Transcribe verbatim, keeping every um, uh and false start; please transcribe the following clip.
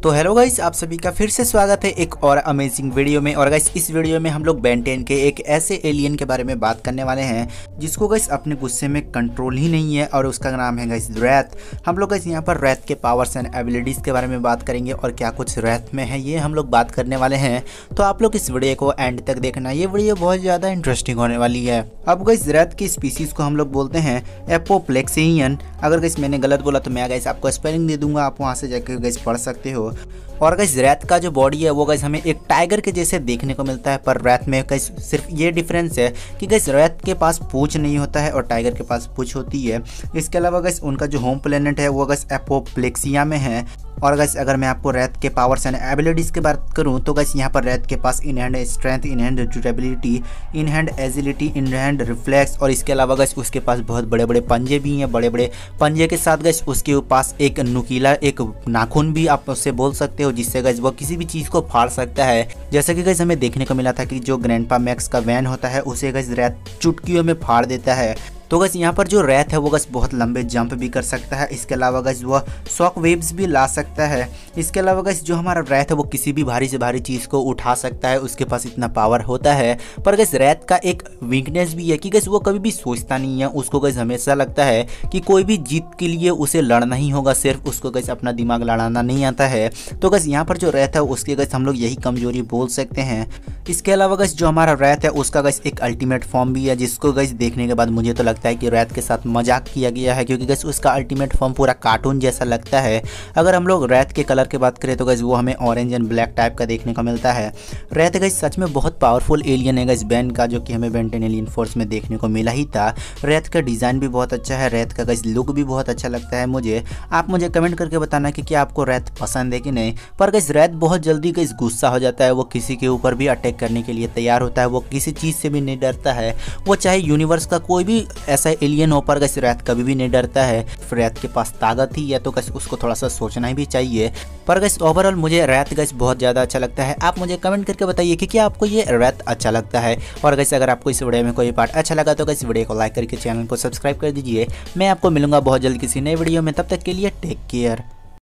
तो hello guys, आप सभी का फिर से स्वागत है एक और अमेजिंग वीडियो में। और गाइस इस वीडियो में हम लोग बेन टेन के एक ऐसे एलियन के बारे में बात करने वाले हैं जिसको गाइस अपने गुस्से में कंट्रोल ही नहीं है और उसका नाम है गाइस रैथ। हम लोग गाइस यहाँ पर रैथ के पावर्स एंड एबिलिटीज के बारे में बात करेंगे और क्या कुछ रैथ में है ये हम लोग बात करने वाले हैं। तो आप लोग इस वीडियो को एंड तक देखना, ये वीडियो बहुत ज़्यादा इंटरेस्टिंग होने वाली है। अब गाइस रैथ की स्पीसीज को हम लोग बोलते हैं एपोप्लेक्सियन। अगर गाइस मैंने गलत बोला तो मैं गाइस आपको स्पेलिंग दे दूंगा, आप वहाँ से जाकर गाइस पढ़ सकते हो। और गाइस रैथ का जो बॉडी है वो गाइस हमें एक टाइगर के जैसे देखने को मिलता है, पर रैथ में गाइस सिर्फ ये डिफरेंस है कि गाइस रैथ के पास पूंछ नहीं होता है और टाइगर के पास पूंछ होती है। इसके अलावा गाइस उनका जो होम प्लेनेट है वो गाइस एपोप्लेक्सिया में है। और गाइस अगर मैं आपको रैथ के पावर्स एंड एबिलिटीज की बात करूं तो गाइस यहाँ पर रैथ के पास in hand strength, in hand durability, in hand agility, in hand reflex और इसके अलावा गाइस उसके पास बहुत बड़े बड़े पंजे भी हैं। बड़े बड़े पंजे के साथ गाइस उसके पास एक नुकीला एक नाखून भी आप उससे बोल सकते हो, जिससे गाइस वो किसी भी चीज़ को फाड़ सकता है। जैसा कि गाइस हमें देखने को मिला था कि जो ग्रैंडपा मैक्स का वैन होता है उसे गाइस रैथ चुटकियों में फाड़ देता है। तो गाइस यहाँ पर जो रैथ है वो गाइस बहुत लंबे जंप भी कर सकता है। इसके अलावा गाइस वो शॉक वेव्स भी ला सकता है। इसके अलावा गाइस जो हमारा रैथ है वो किसी भी भारी से भारी चीज़ को उठा सकता है, उसके पास इतना पावर होता है। पर गाइस रैथ का एक वीकनेस भी है कि गाइस वो कभी भी सोचता नहीं है। उसको गाइस हमेशा लगता है कि कोई भी जीत के लिए उसे लड़ना ही होगा, सिर्फ उसको गाइस अपना दिमाग लड़ाना नहीं आता है। तो गाइस यहाँ पर जो रैथ है उसके गाइस हम लोग यही कमजोरी बोल सकते हैं। इसके अलावा गाइस जो हमारा रैथ है उसका गाइस एक अल्टीमेट फॉर्म भी है, जिसको गाइस देखने के बाद मुझे तो लगता है कि रैथ के साथ मजाक किया गया है, क्योंकि गाइस उसका अल्टीमेट फॉर्म पूरा कार्टून जैसा लगता है। अगर हम लोग रैथ के कलर की बात करें तो गाइस वो हमें ऑरेंज एंड ब्लैक टाइप का देखने को मिलता है। रैथ गाइस सच में बहुत पावरफुल एलियन है गाइस बेन का, जो कि हमें बेन टेन एलियन फोर्स में देखने को मिला ही था। रैथ का डिज़ाइन भी बहुत अच्छा है, रैथ का गाइस लुक भी बहुत अच्छा लगता है मुझे। आप मुझे कमेंट करके बताना कि क्या आपको रैथ पसंद है कि नहीं। पर गाइस रैथ बहुत जल्दी गाइस गुस्सा हो जाता है, वो किसी के ऊपर भी अटैक करने के लिए तैयार होता है, वो किसी चीज़ से भी नहीं डरता है। वो चाहे यूनिवर्स का कोई भी ऐसा एलियन हो, पर गाइस रैथ कभी भी नहीं डरता है। रैथ के पास ताकत ही है तो गाइस उसको थोड़ा सा सोचना ही भी चाहिए। पर गाइस ओवरऑल मुझे रैथ गाइस बहुत ज़्यादा अच्छा लगता है। आप मुझे कमेंट करके बताइए कि क्या आपको ये रैथ अच्छा लगता है। और गाइस अगर आपको इस वीडियो में कोई पार्ट अच्छा लगा तो गाइस वीडियो को लाइक करके चैनल को सब्सक्राइब कर दीजिए। मैं आपको मिलूंगा बहुत जल्द किसी नए वीडियो में, तब तक के लिए टेक केयर।